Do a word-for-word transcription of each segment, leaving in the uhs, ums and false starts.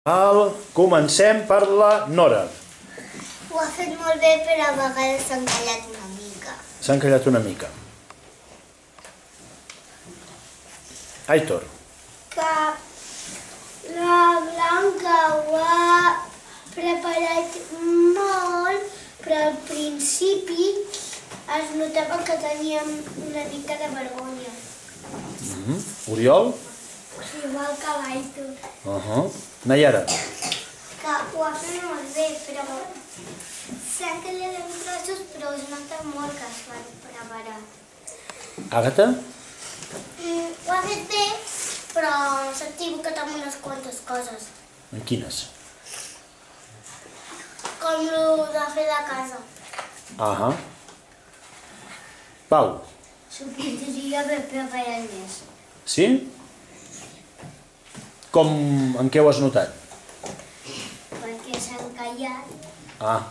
Comencem per la Nora. Ho ha fet molt bé, però a vegades s'ha encallat una mica. S'ha encallat una mica. Aitor. Que la Blanca ho ha preparat molt, però al principi es notava que teníem una mica de vergonya. Oriol. Igual que l'Aitor. Nayara. Que ho ha fet molt bé, però s'ha encallat en trossos, però es nota molt que es van preparar. Àgata. Ho ha fet bé, però s'ha equivocat amb unes quantes coses. En quines? Com el de fer la casa. Ahà. Pau. S'ho podria haver preparat més. Sí? Com, en què ho has notat? Perquè s'ha encallat. Ah.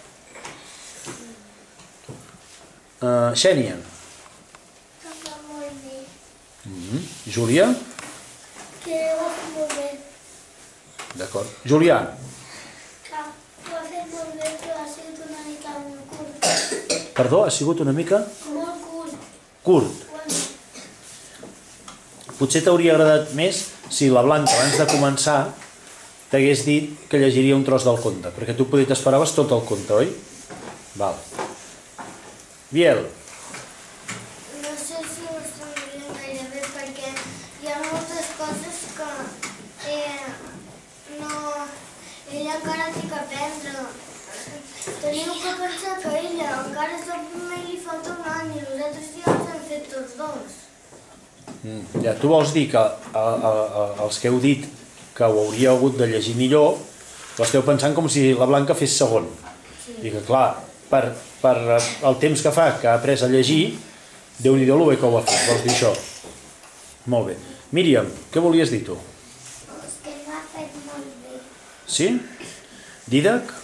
Uh, Xènia. Que ho fa molt bé. Mm. Júlia. Que ho ha fet molt bé. D'acord. Julià. Que ho ha fet molt bé, però ha sigut una mica molt curt. Perdó, ha sigut una mica Molt curt. curt. Potser t'hauria agradat més si la Blanca, abans de començar, t'hagués dit que llegiria un tros del conte, perquè tu potser t'esperaves tot el conte, oi? Val. Biel. No sé si ho estan dient gaire bé, perquè hi ha moltes coses que eh, no... ella encara té que aprendre. Teniu que pensar que ella encara és el primer i li falta un any, i nosaltres ja els hem fet tots dos. Mm, ja, tu vols dir que a, a, a, els que heu dit que ho hauria hagut de llegir millor, ho esteu pensant com si la Blanca fes segon. Sí. I que clar, per, per el temps que fa que ha après a llegir, Déu-n'hi-do lo bé que ho ha fet, vols dir això? Molt bé. Míriam, què volies dir tu? És que ho ha fet molt bé. Sí? Dídac?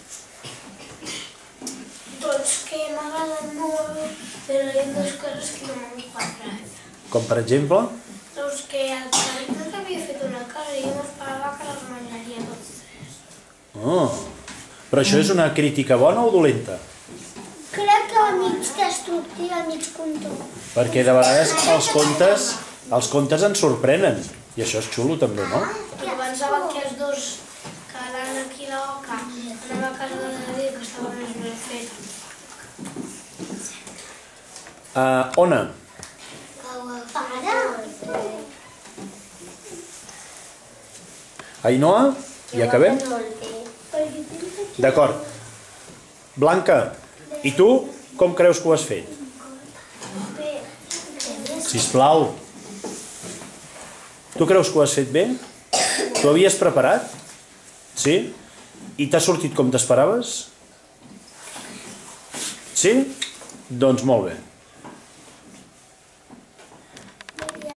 Doncs que m'agraden molt, però hi ha dues coses que no m'han quadrat. Com per exemple? Doncs que el Carlitos havia fet una cosa i jo m'esperava que les menjaria tots tres. Oh. Però això és una crítica bona o dolenta? Crec que a mig destructiu, a mig contor. Perquè de vegades els contes, els contes ens sorprenen. I això és xulo també, no? Jo pensava que els dos, que l'Anna aquí la Oca, anava a casa de David, que estava més ben fet. Uh, Ona. Para! Ainhoa? I acabem? D'acord. Blanca, i tu com creus que ho has fet? Sisplau. Tu creus que ho has fet bé? T'ho havies preparat? Sí? I t'ha sortit com t'esperaves? Sí? Doncs molt bé.